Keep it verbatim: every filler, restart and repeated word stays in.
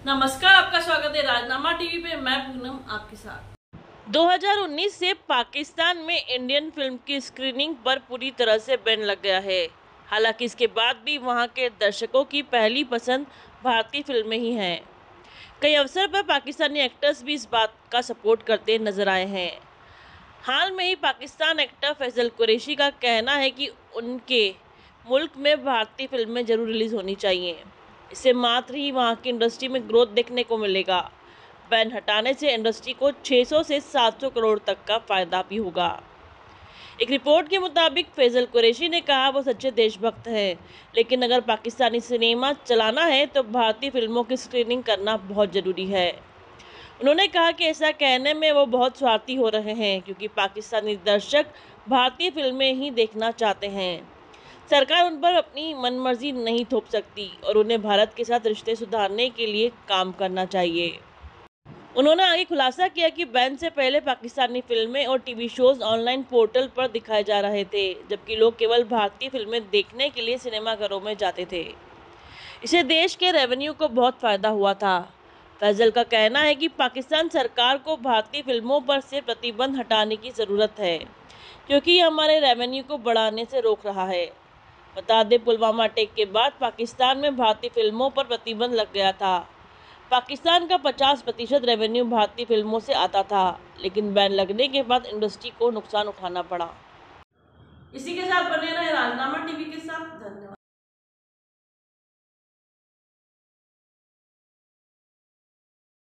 नमस्कार, आपका स्वागत है राजनामा टीवी पे। मैं पूनम आपके साथ। दो हज़ार उन्नीस से पाकिस्तान में इंडियन फिल्म की स्क्रीनिंग पर पूरी तरह से बैन लग गया है। हालांकि इसके बाद भी वहां के दर्शकों की पहली पसंद भारतीय फिल्में ही हैं। कई अवसर पर पाकिस्तानी एक्टर्स भी इस बात का सपोर्ट करते नजर आए हैं। हाल में ही पाकिस्तान एक्टर फैसल कुरैशी का कहना है कि उनके मुल्क में भारतीय फिल्में जरूर रिलीज होनी चाहिए। इससे मात्र ही वहाँ की इंडस्ट्री में ग्रोथ देखने को मिलेगा। बैन हटाने से इंडस्ट्री को छह सौ से सात सौ करोड़ तक का फायदा भी होगा। एक रिपोर्ट के मुताबिक फैसल कुरैशी ने कहा वो सच्चे देशभक्त हैं, लेकिन अगर पाकिस्तानी सिनेमा चलाना है तो भारतीय फिल्मों की स्क्रीनिंग करना बहुत ज़रूरी है। उन्होंने कहा कि ऐसा कहने में वो बहुत स्वार्थी हो रहे हैं, क्योंकि पाकिस्तानी दर्शक भारतीय फिल्में ही देखना चाहते हैं। सरकार उन पर अपनी मनमर्जी नहीं थोप सकती और उन्हें भारत के साथ रिश्ते सुधारने के लिए काम करना चाहिए। उन्होंने आगे खुलासा किया कि बैन से पहले पाकिस्तानी फिल्में और टीवी शोज ऑनलाइन पोर्टल पर दिखाए जा रहे थे, जबकि लोग केवल भारतीय फिल्में देखने के लिए सिनेमाघरों में जाते थे। इससे देश के रेवेन्यू को बहुत फायदा हुआ था। फैजल का कहना है कि पाकिस्तान सरकार को भारतीय फिल्मों पर से प्रतिबंध हटाने की ज़रूरत है, क्योंकि ये हमारे रेवेन्यू को बढ़ाने से रोक रहा है। बता दें, पुलवामा अटैक के बाद पाकिस्तान में भारतीय फिल्मों पर प्रतिबंध लग गया था। पाकिस्तान का पचास प्रतिशत रेवेन्यू भारतीय फिल्मों से आता था, लेकिन बैन लगने के बाद इंडस्ट्री को नुकसान उठाना पड़ा। इसी के साथ बने रहे राजनामा टीवी के साथ। धन्यवाद।